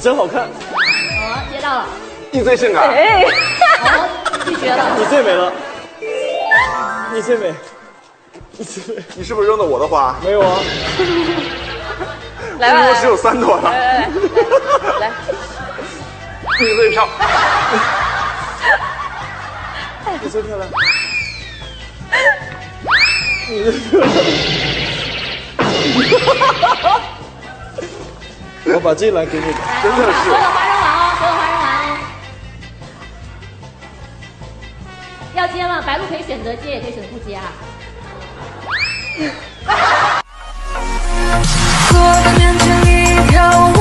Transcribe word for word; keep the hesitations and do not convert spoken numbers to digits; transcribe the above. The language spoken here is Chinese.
真好看。 哦，接到了。 你最性感。 哎，哦，拒绝了。 你最美了。你最美。你最美。 你是不是扔的我的花？ 没有啊。 来吧， 我只有三朵了。 来来来来， 你最漂亮。 你最漂亮。你最漂亮。我把这篮给你。 真的是。 所有花生完哦，所有花生完哦。要接吗？白鹿可以选择接，也可以选择不接啊。坐在面前一条。